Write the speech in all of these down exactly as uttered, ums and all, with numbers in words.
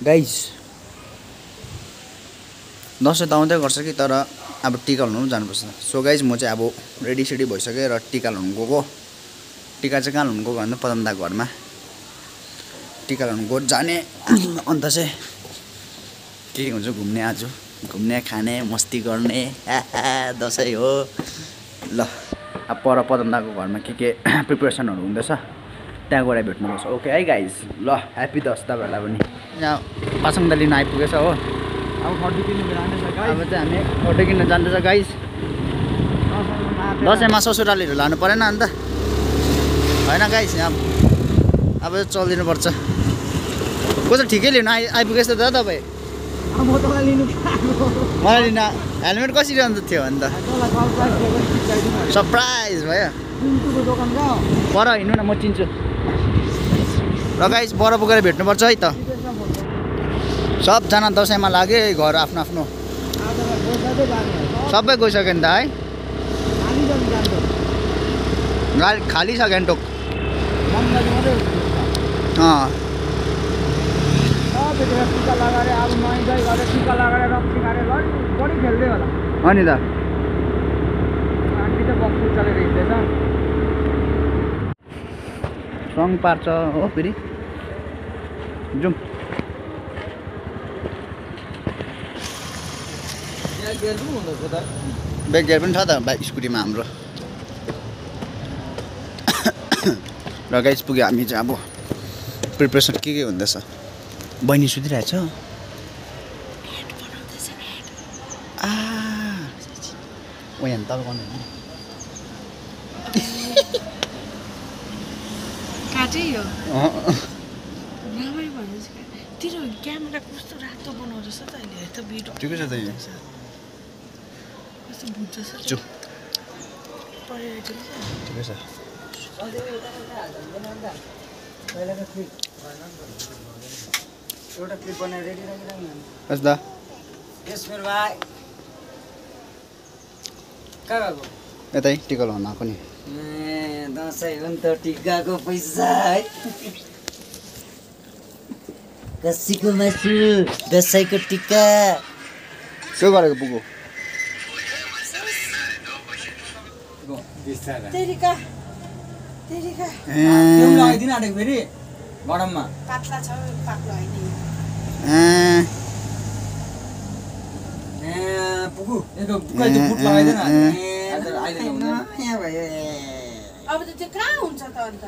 Guys Dashain त आउँदै गर्छ कि तर अब टिका लाउनु पनि जानुपर्छ। सो गाइज म चाहिँ अब रेडी सेडी भइसकेँ र टिका लाउनु गएको। टिका चाहिँ कहाँ लाउनु गएको भन्दा पदम दाको घरमा टिका लाउनु गएको जाने। अन्त चाहिँ के के हुन्छ घुम्ने, आज घुम्ने खाने मस्ती गर्ने दसैँ हो। ल अब पर पदम दाको घरमा के के प्रिपरेसनहरू हुँदैछ त्यहाँ गएर भेट्नुपर्छ। ओके है गाइज, ल ह्याप्पी दस तपाईँहरूलाई पनि। यहाँ पासाङ लिन आइपुगेछ हो। अब फोटो किन्नु जाँदैछ गाइस। अब चाहिँ हामी फोटो किन्न जाँदैछ गाइज। दसैँमा ससुरालीहरू लानु परेन अन्त होइन गाइस। यहाँ अब चलिदिनुपर्छ। को चाहिँ ठिकै लिनु आइ आइपुगेछ त तपाईँ। मलाई लिनु मलाई लिन हेलमेट कसरी अन्त थियो अन्त सरप्राइज भयो। पर हिँड्नु न, म चिन्छु। र गाइस बर पुगेर भेट्नुपर्छ है त। सबजना दसैँमा लाग्यो घर आफ्नो आफ्नो। सबै गइसक्यो नि त है। गाडी खाली छ गान्तोक। अँ टिका लगाएर अब नुहाइधुवाइ गरेर टिका लगाएर रक्सी खाएर बढी खेल्दै होला। हो नि त। आन्टी त बक्सु चलेर हिँड्दैछ। सङ पार्छ हो फेरि। जाउँ। ब्याक गियर पनि छ त बाइक स्कुटीमा हाम्रो। र गाइस पुग्यो हामी चाहिँ अब प्रिपरेसन के के हुँदैछ। बहिनी सुतिरहेछ। आ ओ यहाँ तपाईँ गर्नु काटै हो राम्रै भन्दैछ। तिम्रो क्यामेरा कस्तो रातो बनाउँछ त अहिले त भिडियो ठिकै छ त यो। कस्तो बुझ्छ चुप परेछ ठिकै छ। एउटा क्लिप बनाएर रेडी राखिराख्नु। बस द यस मेरो भाइ कहाँ गएको? यतै टिका लाउन आएको नि। ए दसैँ हो नि त, टिकाको पैसा है। खसीको मासु, दसैँको टिका। के गरेको पुगो? तेरिका तेरिका त्यो लगाइदिन आँटेको फेरि गरममा। पातला छ पातलो होइन। ए ए पुगु यसको बुकै त्यो फुट लगाइदिन। ए अहिले त हुँदैन। यहाँ भयो। अब त त्यो कहाँ हुन्छ त अन्त।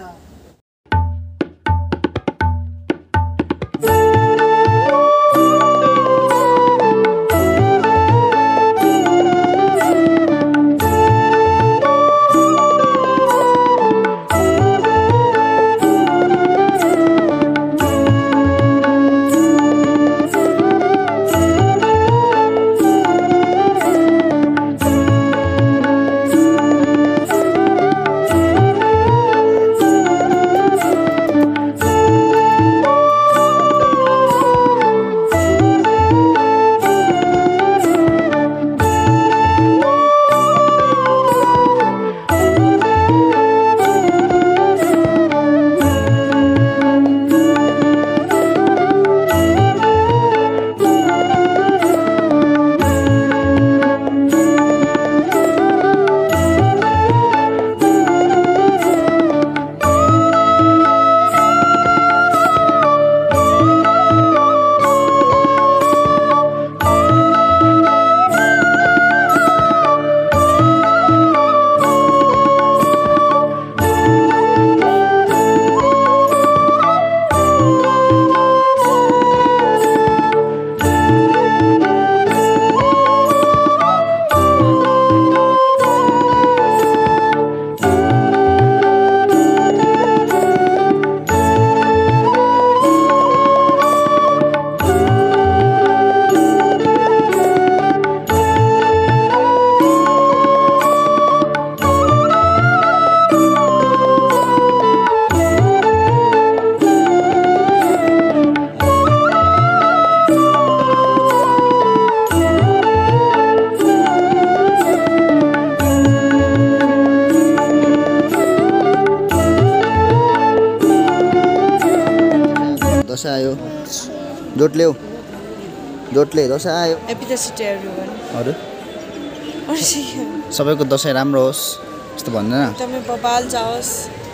दसैँ आयो। जोटले हो जोटले दसैँ आयो Happy Dasi to everyone. अरू Arsi. सबैको दसैँ राम्रो होस् यस्तो भन्दैन Tame babal jaos.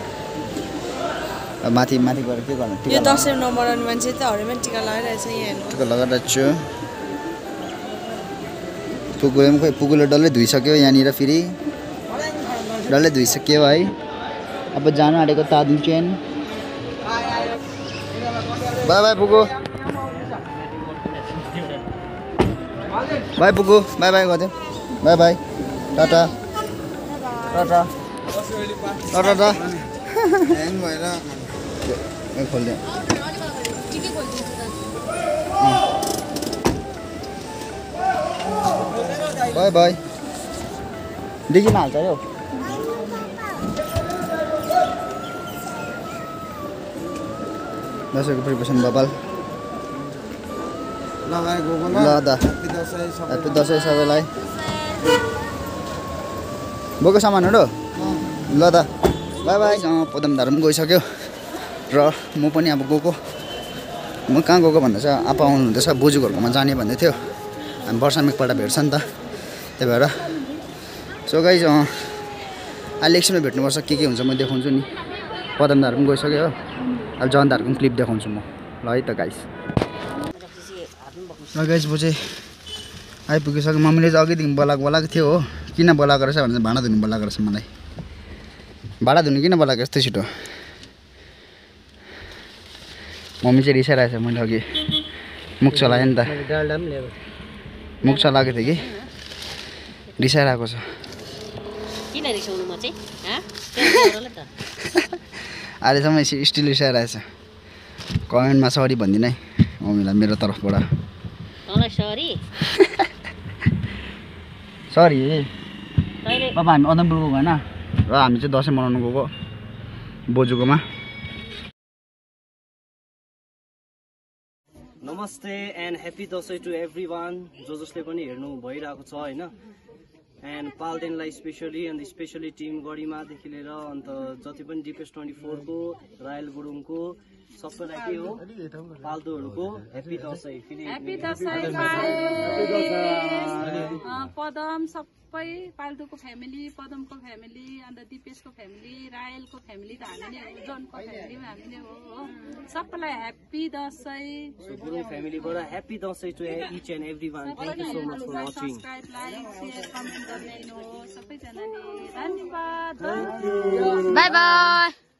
अब माथि माथि गएर के गर्नु यो टिका दसैँ नमनाउने मान्छे त हरेमा टिका लगाइरहेछ यहाँ हेर्नु टिका लगाइरहेको छु पुगुले पनि खोइ पुगुले डल्लै धोइसक्यो यहाँनिर फेरि डल्लै धोइसक्यो है अब जानु आँटेको तादुङ चेन बाई बाई पुगु बाई पुगु बाई बाई गरिदियो bye bye tata tata tata tata खोलिदियो बाई बाई डिकीमा हाल्छ अरे दसैँको प्रिपरेसन बबाल ल दा ह्याप्पी दसैँ सबैलाई बोको सामानहरू ल दा बाई बाई पदमधार पनि गइसक्यो र म पनि अब गएको म कहाँ गएको भन्दा चाहिँ आपा आउनुहुँदैछ बोजू घरकोमा जाने भन्दै थियो हामी वर्षमा एकपल्ट भेट्छ नि त त्यही भएर सो गाइज अहिले एकछिनमा भेट्नुपर्छ के के हुन्छ म देखाउँछु नि पदमधार पनि गइसक्यो हो अहिले जनधारको पनि क्लिप देखाउँछु म ल है त गाइज र गाइज म चाहिँ आइपुगिसक्यो मम्मीले चाहिँ अघिदेखि बोलाएको बोलाएको थियो हो किन बोलाएको रहेछ भने भाँडा धुनु बोलाएको रहेछ मलाई भाँडा धुनु किन बोलाएको यस्तो छिटो मम्मी चाहिँ रिसाइरहेछ मैले अघि मुख चलाएँ नि त मुख चलाएको थियो कि रिसाइरहेको छ किन रिसाउनु म चाहिँ अहिलेसम्म स्टिल रिसाइरहेछ कमेन्टमा सरी भनिदिनु है मम्मीलाई मेरो तर्फबाट तँलाई सरी सरी तैँले अब हामी अदमपुर गएको होइन र हामी चाहिँ दसैँ मनाउनु गएको बोजूकोमा नमस्ते and happy Dashain to everyone जो जसले पनि हेर्नु भइरहेको छ होइन एन्ड पाल्देनलाई स्पेसली अन्त स्पेसली टिम गढीमादेखि लिएर अन्त जति पनि डिपेस ट्वेन्टी फोरको रायल गुरुङको सबैलाई के हो पाल्दोहरूको ह्याप्पी दसैँ फेरि पदम सबै पाल्दोको फ्यामिली पदमको फ्यामिली अन्त दिपेशको फ्यामिली रायलको फ्यामिली त हामी नै हो जनको फ्यामिली पनि हामी नै हो हो सबैलाई ह्याप्पी दसैँ गुरुङ फ्यामिलीबाट happy Dashain to each and everyone thank you so much for watching subscribe like share comment गर्ने हो सबैजनाले धन्यवाद बाई बाई